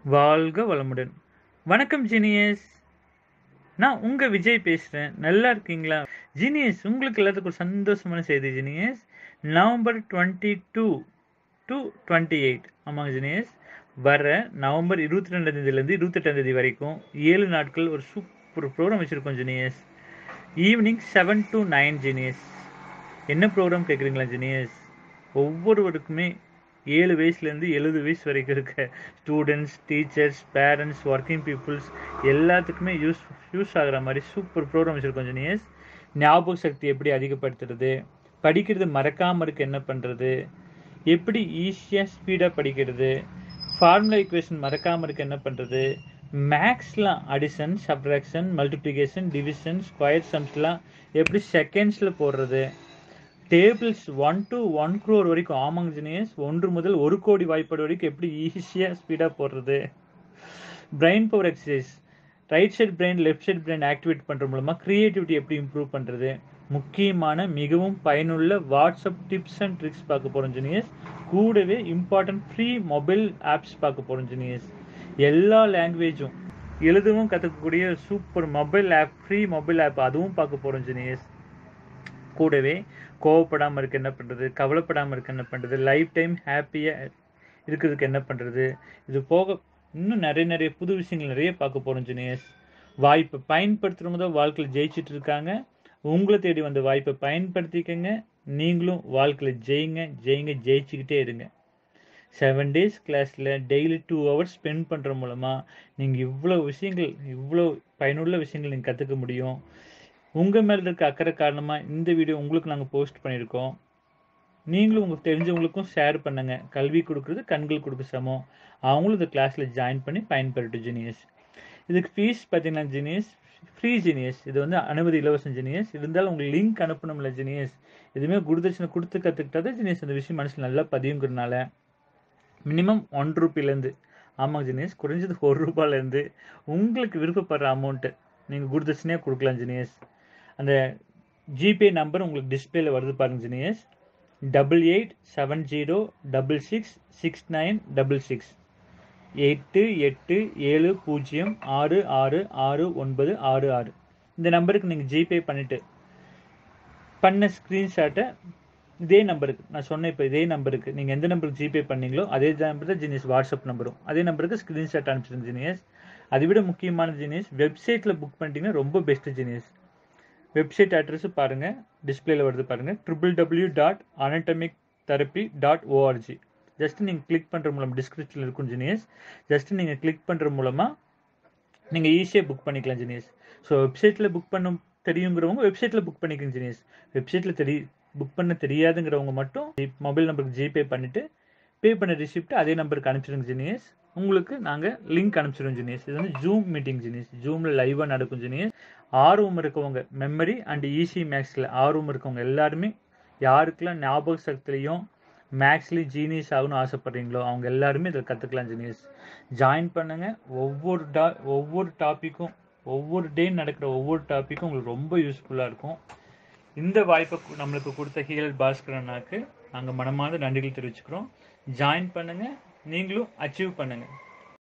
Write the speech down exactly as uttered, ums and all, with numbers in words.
வாழ்க வளமுடன். வணக்கம் ஜீனியஸ். நான் உங்க விஜய் பேசுறேன். நல்லா இருக்கீங்களா? ஜீனியஸ், உங்களுக்கு எல்லாத்துக்கும் ஒரு சந்தோஷமான செய்தி genius. November twenty two to twenty eight ஆமாங்க ஜீனியஸ். வர நவம்பர் இருபத்தி ரெண்டாம் தேதியிலேருந்து இருபத்தெட்டாம் தேதி வரைக்கும் ஏழு நாட்கள் ஒரு சூப்பர் ப்ரோக்ராம் வச்சுருக்கோம் genius. Evening seven to nine genius. என்ன ப்ரோக்ராம் கேட்குறீங்களா ஜீனியஸ்? ஒவ்வொருவருக்குமே ஏழு வயசுலேருந்து எழுபது வயசு வரைக்கும் இருக்க students, teachers, parents, working peoples எல்லாத்துக்குமே யூஸ் யூஸ் ஆகிற மாதிரி சூப்பர் ப்ரோக்ராம் வச்சுருக்கோம் ஜீனியஸ். ஞாபக சக்தி எப்படி அதிகப்படுத்துறது, படிக்கிறது மறக்காமல் இருக்க என்ன பண்ணுறது, எப்படி ஈஸியாக ஸ்பீடாக படிக்கிறது, ஃபார்முலா ஈக்குவேஷன் மறக்காமல் இருக்க என்ன பண்ணுறது, மேக்ஸ்லாம் addition, subtraction, multiplication, division, square சம்ஸ்லாம் எப்படி செகண்ட்ஸில் போடுறது, tables one to one crore வரைக்கும் ஆமாங்க ஜீனியஸ், ஒன்று முதல் ஒரு கோடி வாய்ப்பாடு வரைக்கும் எப்படி ஈஸியாக ஸ்பீடாக போடுறது, brain power exercise, right side brain left side brain activate பண்ணுற மூலமாக க்ரியேட்டிவிட்டி எப்படி இம்ப்ரூவ் பண்ணுறது, முக்கியமான மிகவும் பயனுள்ள வாட்ஸ்அப் டிப்ஸ் அண்ட் ட்ரிக்ஸ் பார்க்க போகிறோம் ஜீனியஸ். கூடவே இம்பார்ட்டன்ட் ஃப்ரீ மொபைல் ஆப்ஸ் பார்க்க போகிறோம் ஜீனியஸ். எல்லா லாங்குவேஜும் எழுதவும் கற்றுக்கக்கூடிய super mobile app, free mobile app அதுவும் பார்க்க போகிறோம் ஜீனியஸ். கூடவே கோவப்படாமல் இருக்க என்ன பண்ணுறது, கவலைப்படாமல் இருக்க என்ன பண்ணுறது, லைஃப் டைம் ஹாப்பியாக இருக்கிறதுக்கு என்ன பண்ணுறது, இது போக இன்னும் நிறைய நிறைய புது விஷயங்கள் நிறைய பார்க்க போகிறோம் ஜீனியஸ். வாய்ப்பை பயன்படுத்துகிறவங்க தான் வாழ்க்கையில் ஜெயிச்சுட்டு இருக்காங்க. உங்களை தேடி வந்த வாய்ப்பை பயன்படுத்திக்கங்க. நீங்களும் வாழ்க்கையில் ஜெயிங்க ஜெயிங்க ஜெயிச்சுக்கிட்டே இருங்க. செவன் டேஸ் கிளாஸில் டெய்லி டூ ஹவர்ஸ் ஸ்பெண்ட் பண்ணுற மூலமாக நீங்கள் இவ்வளோ விஷயங்கள், இவ்வளோ பயனுள்ள விஷயங்கள் நீங்கள் கற்றுக்க முடியும். உங்கள் மேலே இருக்க அக்கறை காரணமாக இந்த வீடியோ உங்களுக்கு நாங்கள் போஸ்ட் பண்ணியிருக்கோம். நீங்களும் உங்களுக்கு தெரிஞ்சவங்களுக்கும் ஷேர் பண்ணுங்கள். கல்வி கொடுக்குறது கண்கள் கொடுக்க சமம். அவங்களும் இந்த கிளாஸில் ஜாயின் பண்ணி பயன்பெறட்டும் ஜீனியஸ். இதுக்கு ஃபீஸ் பார்த்தீங்கன்னா ஜீனியஸ் ஃப்ரீ ஜீனியஸ். இது வந்து அனுமதி இலவசம் ஜீனியஸ். இருந்தாலும் உங்களுக்கு லிங்க் அனுப்பணும்ல ஜீனியஸ். எதுவுமே குருதட்சணை கொடுத்து கற்றுக்கிட்டா ஜீனியஸ் அந்த விஷயம் மனசில் நல்லா பதியுங்கிறதுனால மினிமம் ஒன் ரூபிலேருந்து ஆமாங்க ஜீனியஸ், குறைஞ்சது ஒரு ரூபாயிலேருந்து உங்களுக்கு விருப்பப்படுற அமௌண்ட்டு நீங்கள் குருதட்சணையாக கொடுக்கலாம் ஜீனியஸ். அந்த ஜிபே நம்பர் உங்களுக்கு டிஸ்பிளேல வருது பாருங்க genius. Double eight seven zero double six six nine double six எட்டு எட்டு ஏழு பூஜ்ஜியம் ஆறு ஆறு ஆறு ஒன்பது ஆறு ஆறு. இந்த நம்பருக்கு நீங்கள் ஜிபே பண்ணிவிட்டு பண்ண ஸ்க்ரீன்ஷாட்டை இதே நம்பருக்கு நான் சொன்னேன், இப்போ இதே நம்பருக்கு நீங்கள் எந்த நம்பருக்கு ஜிபே பண்ணீங்களோ அதே நம்பர் தான் ஜீனியஸ் வாட்ஸ்அப் நம்பரும். அதே நம்பருக்கு ஸ்க்ரீன்ஷாட் அனுப்பிச்சிருங்க ஜீனியஸ். அதை விட முக்கியமான ஜீனியஸ், வெப்சைட்டில் புக் பண்ணிட்டீங்கன்னா ரொம்ப பெஸ்ட்டு ஜீனியஸ். வெப்சைட் அட்ரஸ் பாருங்கள், டிஸ்பிளேல வருது பாருங்கள். Triple W dot anatomic therapy dot O R G. Just நீங்கள் கிளிக் பண்ணுற மூலம் டிஸ்கிரிப்ஷனில் இருக்கும் ஜீனியஸ். ஜஸ்ட் நீங்கள் கிளிக் பண்ணுற மூலமாக நீங்கள் ஈஸியாக புக் பண்ணிக்கலாம் ஜீனியஸ். ஸோ வெப்சைட்டில் புக் பண்ண தெரியுங்கிறவங்க வெப்சைட்டில் புக் பண்ணிக்கங்க ஜீனியஸ். வெப்சைட்டில் தெரி புக் பண்ண தெரியாதுங்கிறவங்க மட்டும் மொபைல் நம்பருக்கு ஜிபே பண்ணிவிட்டு பே பண்ண ரிசிப்ட் அதே நம்பருக்கு அனுப்பிச்சிடுங்க ஜீனியஸ். உங்களுக்கு நாங்கள் லிங்க் அனுப்பிச்சிடுவோம் ஜீனியஸ். இது வந்து ஜூம் மீட்டிங் ஜீனியஸ். ஜூமில் லைவாக நடக்கும் ஜீனியஸ். ஆர்வம் இருக்கவங்க, மெமரி அண்ட் ஈஸி மேக்ஸில் ஆர்வம் இருக்கவங்க எல்லாருமே, யாருக்கெல்லாம் ஞாபக சக்திலையும் மேக்ஸ்லேயும் ஜீனியஸ் ஆகணும்னு ஆசைப்பட்றீங்களோ அவங்க எல்லாருமே இதில் கற்றுக்கலாம் ஜீனியஸ். ஜாயின் பண்ணுங்கள். ஒவ்வொரு டா ஒவ்வொரு டாப்பிக்கும் ஒவ்வொரு டே நடக்கிற ஒவ்வொரு டாப்பிக்கும் உங்களுக்கு ரொம்ப யூஸ்ஃபுல்லாக இருக்கும். இந்த வாய்ப்பை நம்மளுக்கு கொடுத்த ஹீரல் பாஸ்கரனாக்கு நாங்கள் மனமார்ந்த நன்றிகள் தெரிவிச்சுக்கிறோம். ஜாயின் பண்ணுங்கள், நீங்களும் அச்சீவ் பண்ணுங்கள்.